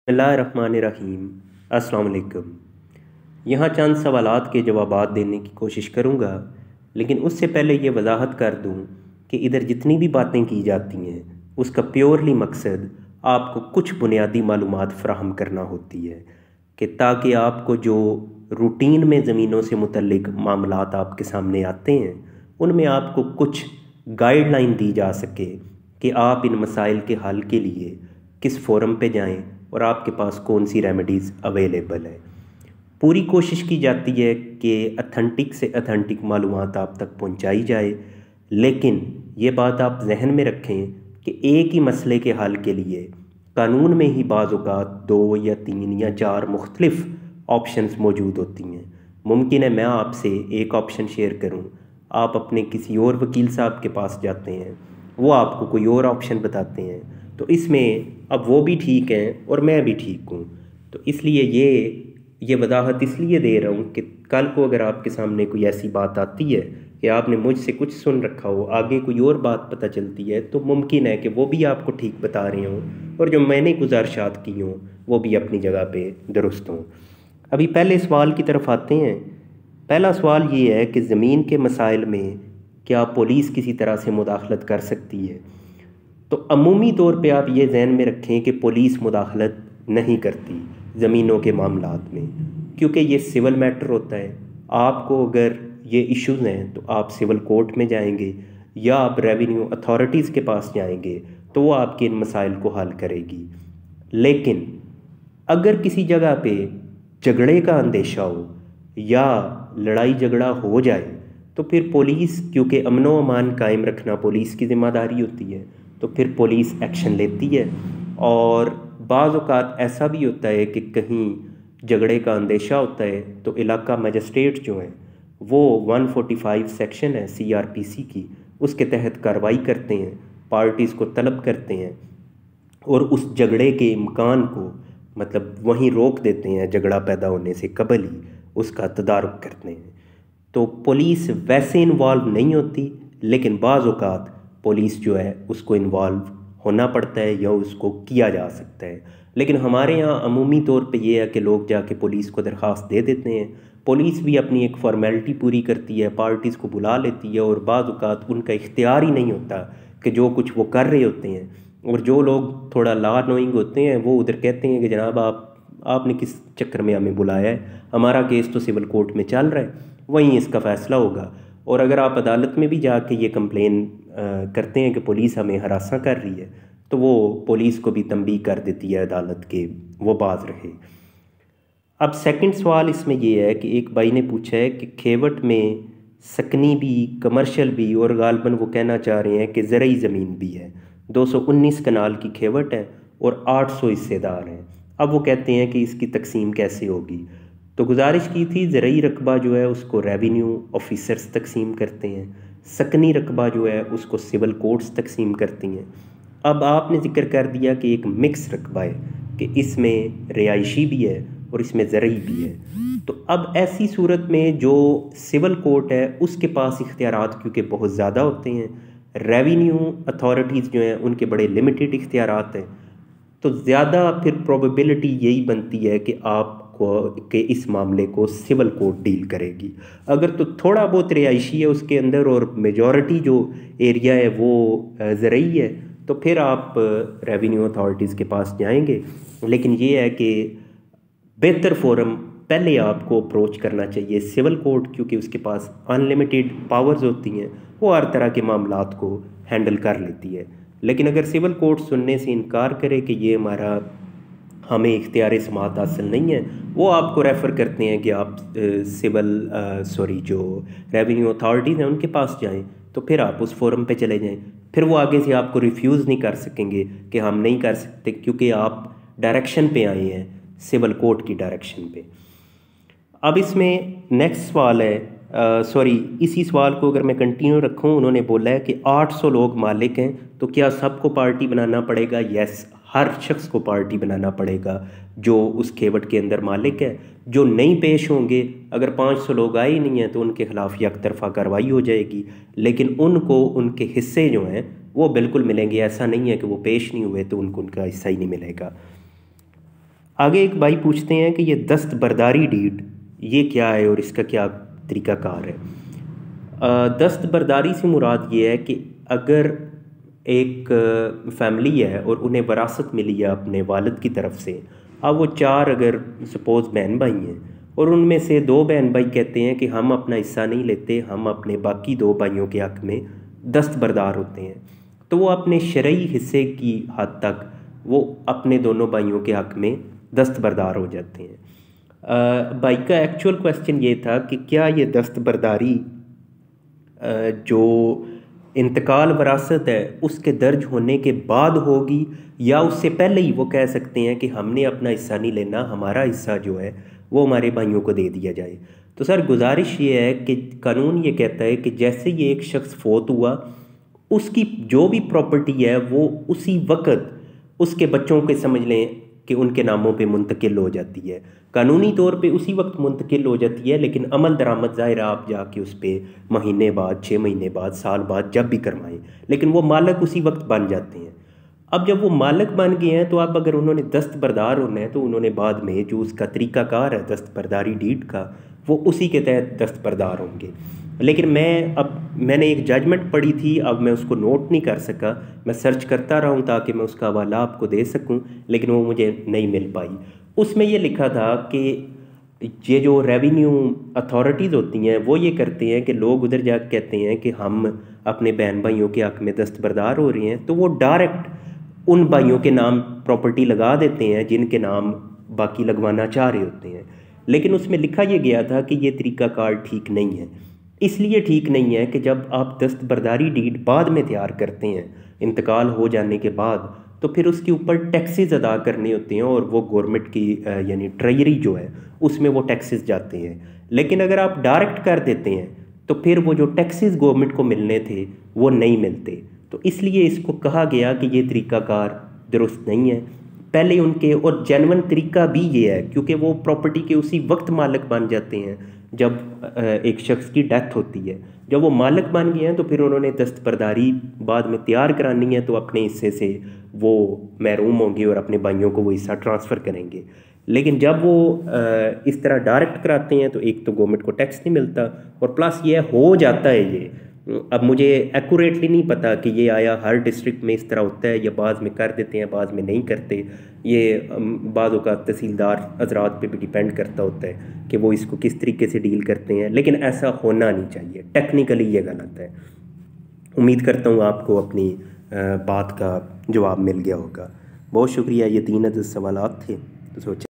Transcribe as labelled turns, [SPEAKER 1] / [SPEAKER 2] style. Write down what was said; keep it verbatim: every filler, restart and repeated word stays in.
[SPEAKER 1] बिस्मिल्लाहिर्रहमानिर्रहीम। अस्सलाम वालेकुम। यहाँ चंद सवालात के जवाबात देने की कोशिश करूँगा, लेकिन उससे पहले ये वजाहत कर दूँ कि इधर जितनी भी बातें की जाती हैं उसका प्योरली मकसद आपको कुछ बुनियादी मालूमात फ़राहम करना होती है कि ताकि आपको जो रूटीन में ज़मीनों से मुतल्लिक मामलात आपके सामने आते हैं उनमें आपको कुछ गाइडलाइन दी जा सके कि आप इन मसाइल के हल के लिए किस फोरम पे जाएं और आपके पास कौन सी रेमेडीज़ अवेलेबल है। पूरी कोशिश की जाती है कि अथेंटिक से अथेंटिक मालूमात आप तक पहुंचाई जाए, लेकिन ये बात आप जहन में रखें कि एक ही मसले के हल के लिए कानून में ही बाज़ औक़ात दो या तीन या चार मुख्तलिफ ऑप्शंस मौजूद होती हैं। मुमकिन है मैं आपसे एक ऑप्शन शेयर करूं, आप अपने किसी और वकील साहब के पास जाते हैं, वो आपको कोई और ऑप्शन बताते हैं, तो इसमें अब वो भी ठीक हैं और मैं भी ठीक हूँ। तो इसलिए ये ये वजाहत इसलिए दे रहा हूँ कि कल को अगर आपके सामने कोई ऐसी बात आती है कि आपने मुझसे कुछ सुन रखा हो, आगे कोई और बात पता चलती है, तो मुमकिन है कि वो भी आपको ठीक बता रहे हों और जो मैंने गुजारिशात की हों वो भी अपनी जगह पे दुरुस्त हों। अभी पहले सवाल की तरफ आते हैं। पहला सवाल ये है कि ज़मीन के मसाइल में क्या पुलिस किसी तरह से मुदाखलत कर सकती है? तो अमूमी तौर पे आप ये जहन में रखें कि पुलिस मुदाखलत नहीं करती ज़मीनों के मामलात में, क्योंकि ये सिविल मैटर होता है। आपको अगर ये इश्यूज़ हैं तो आप सिविल कोर्ट में जाएंगे या आप रेवेन्यू अथॉरिटीज़ के पास जाएंगे तो वो आपके इन मसाइल को हल करेगी। लेकिन अगर किसी जगह पे झगड़े का अंदेशा हो या लड़ाई झगड़ा हो जाए तो फिर पुलिस, क्योंकि अमन व अमान कायम रखना पुलिस की ज़िम्मेदारी होती है, तो फिर पुलिस एक्शन लेती है। और बाज़ औक़ात ऐसा भी होता है कि कहीं झगड़े का अंदेशा होता है तो इलाका मजिस्ट्रेट जो हैं वो एक सौ पैंतालीस सेक्शन है सी आर पी सी की, उसके तहत कार्रवाई करते हैं, पार्टीज़ को तलब करते हैं और उस झगड़े के इम्कान को मतलब वहीं रोक देते हैं, झगड़ा पैदा होने से कबल ही उसका तदारुक करते हैं। तो पुलिस वैसे इन्वॉल्व नहीं होती, लेकिन बाज़ औक़ात पुलिस जो है उसको इन्वॉल्व होना पड़ता है या उसको किया जा सकता है। लेकिन हमारे यहाँ अमूमी तौर पे ये है कि लोग जाके पुलिस को दरख्वास्त दे देते हैं, पुलिस भी अपनी एक फॉर्मेलिटी पूरी करती है, पार्टीज़ को बुला लेती है और बाज़ औक़ात उनका इख्तियार ही नहीं होता कि जो कुछ वो कर रहे होते हैं। और जो लोग थोड़ा ला नोइंग होते हैं वो उधर कहते हैं कि जनाब आप आपने किस चक्कर में हमें बुलाया है, हमारा केस तो सिविल कोर्ट में चल रहा है, वहीं इसका फ़ैसला होगा। और अगर आप अदालत में भी जाके ये कंप्लेन करते हैं कि पुलिस हमें हरासा कर रही है, तो वो पुलिस को भी तंबीह कर देती है अदालत के वो बाज रहे। अब सेकंड सवाल इसमें ये है कि एक भाई ने पूछा है कि खेवट में सकनी भी, कमर्शियल भी और गालबन वो कहना चाह रहे हैं कि ज़रई ज़मीन भी है। दो सौ उन्नीस कनाल की खेवट है और आठ सौ हिस्सेदार हैं। अब वो कहते हैं कि इसकी तकसीम कैसे होगी। तो गुजारिश की थी, ज़रई रकबा जो है उसको रेवेन्यू ऑफिसर्स तकसीम करते हैं, सकनी रकबा जो है उसको सिविल कोर्ट्स तकसीम करती हैं। अब आपने जिक्र कर दिया कि एक मिक्स रकबा है कि इसमें रिहायशी भी है और इसमें ज़रई भी है। तो अब ऐसी सूरत में जो सिविल कोर्ट है उसके पास इख्तियारात क्योंकि बहुत ज़्यादा होते हैं, रेवेन्यू अथॉरिटीज़ जो हैं उनके बड़े लिमिटेड इख्तियारात हैं, तो ज़्यादा फिर प्रोबेबिलिटी यही बनती है कि आपको कि इस मामले को सिविल कोर्ट डील करेगी। अगर तो थोड़ा बहुत रिहायशी है उसके अंदर और मेजॉरिटी जो एरिया है वो ज़रई है, तो फिर आप रेवेन्यू अथॉरिटीज़ के पास जाएंगे। लेकिन ये है कि बेहतर फोरम पहले आपको अप्रोच करना चाहिए सिविल कोर्ट, क्योंकि उसके पास अनलिमिटेड पावर्स होती हैं, वो हर तरह के मामलात को हैंडल कर लेती है। लेकिन अगर सिविल कोर्ट सुनने से इनकार करे कि ये हमारा हमें इख्तियार समाअत हासिल नहीं है, वो आपको रेफ़र करते हैं कि आप सिविल सॉरी जो रेवेन्यू अथॉरिटीज़ हैं उनके पास जाएं, तो फिर आप उस फोरम पे चले जाएं। फिर वो आगे से आपको रिफ्यूज़ नहीं कर सकेंगे कि हम नहीं कर सकते, क्योंकि आप डायरेक्शन पे आए हैं सिविल कोर्ट की डायरेक्शन पे। अब इसमें नेक्स्ट सवाल है, सॉरी इसी सवाल को अगर मैं कंटिन्यू रखूं, उन्होंने बोला है कि आठ सौ लोग मालिक हैं तो क्या सबको पार्टी बनाना पड़ेगा? यस, हर शख्स को पार्टी बनाना पड़ेगा जो उस खेवट के अंदर मालिक है। जो नहीं पेश होंगे, अगर पाँच सौ लोग आए ही नहीं हैं तो उनके खिलाफ एक तरफा कार्रवाई हो जाएगी, लेकिन उनको उनके हिस्से जो हैं वो बिल्कुल मिलेंगे। ऐसा नहीं है कि वो पेश नहीं हुए तो उनको उनका हिस्सा ही नहीं मिलेगा। आगे एक भाई पूछते हैं कि ये दस्तबरदारी डीड ये क्या है और इसका क्या तरीक़ाकार है। अ, दस्तबरदारी से मुराद ये है कि अगर एक फैमिली है और उन्हें वरासत मिली है अपने वालिद की तरफ से, अब वो चार अगर सपोज़ बहन भाई हैं और उनमें से दो बहन भाई कहते हैं कि हम अपना हिस्सा नहीं लेते, हम अपने बाकी दो भाइयों के हक़ में दस्तबरदार होते हैं, तो वो अपने शरई हिस्से की हद तक वो अपने दोनों भाइयों के हक़ में दस्तबरदार हो जाते हैं। भाई का एक्चुअल क्वेश्चन ये था कि क्या ये दस्तबरदारी जो इंतकाल वरासत है उसके दर्ज होने के बाद होगी या उससे पहले ही वो कह सकते हैं कि हमने अपना हिस्सा नहीं लेना, हमारा हिस्सा जो है वो हमारे भाइयों को दे दिया जाए। तो सर गुजारिश ये है कि कानून ये कहता है कि जैसे ये एक शख्स फोत हुआ उसकी जो भी प्रॉपर्टी है वो उसी वक्त उसके बच्चों के समझ लें कि उनके नामों पे मुंतकिल हो जाती है, कानूनी तौर पे उसी वक्त मुंतकिल हो जाती है, लेकिन अमल दरामद ज़ाहिर आप जाके उस पर महीने बाद, छः महीने बाद, साल बाद जब भी करवाएं, लेकिन वो मालक उसी वक्त बन जाते हैं। अब जब वो मालक बन गए हैं तो अब अगर उन्होंने दस्तबरदार होना है तो उन्होंने बाद में जो उसका तरीक़ाकार है दस्तबरदारी डीड का वो उसी के तहत दस्तबरदार होंगे। लेकिन मैं अब मैंने एक जजमेंट पढ़ी थी, अब मैं उसको नोट नहीं कर सका, मैं सर्च करता रहा हूँ ताकि मैं उसका हवाला आपको दे सकूँ, लेकिन वो मुझे नहीं मिल पाई। उसमें ये लिखा था कि ये जो रेवेन्यू अथॉरिटीज़ होती हैं वो ये करते हैं कि लोग उधर जा कहते हैं कि हम अपने बहन भाइयों के हक़ में दस्तबरदार हो रहे हैं, तो वो डायरेक्ट उन भाइयों के नाम प्रॉपर्टी लगा देते हैं जिनके नाम बाकी लगवाना चाह रहे होते हैं। लेकिन उसमें लिखा ये गया था कि ये तरीक़ाकार ठीक नहीं है। इसलिए ठीक नहीं है कि जब आप दस्तबरदारी डीड बाद में तैयार करते हैं इंतकाल हो जाने के बाद, तो फिर उसके ऊपर टैक्सेस अदा करने होते हैं और वो गवर्नमेंट की यानी ट्रेजरी जो है उसमें वो टैक्सेस जाते हैं। लेकिन अगर आप डायरेक्ट कर देते हैं तो फिर वो जो टैक्सेस गवर्नमेंट को मिलने थे वो नहीं मिलते। तो इसलिए इसको कहा गया कि ये तरीक़ाकार दुरुस्त नहीं है। पहले उनके और जेन्युइन तरीका भी ये है क्योंकि वो प्रॉपर्टी के उसी वक्त मालिक बन जाते हैं जब एक शख्स की डेथ होती है। जब वो मालिक बन गए हैं तो फिर उन्होंने दस्तबरदारी बाद में तैयार करानी है, तो अपने हिस्से से वो महरूम होंगे और अपने भाइयों को वो हिस्सा ट्रांसफ़र करेंगे। लेकिन जब वो इस तरह डायरेक्ट कराते हैं तो एक तो गवर्नमेंट को टैक्स नहीं मिलता और प्लस ये हो जाता है। ये अब मुझे एक्यूरेटली नहीं पता कि ये आया हर डिस्ट्रिक्ट में इस तरह होता है या बाद में कर देते हैं बाद में नहीं करते, ये बाज़ों का तहसीलदार हजरात पे भी डिपेंड करता होता है कि वो इसको किस तरीके से डील करते हैं, लेकिन ऐसा होना नहीं चाहिए, टेक्निकली ये गलत है। उम्मीद करता हूँ आपको अपनी बात का जवाब मिल गया होगा। बहुत शुक्रिया। ये तीन अदद सवालात थे, तो सोचा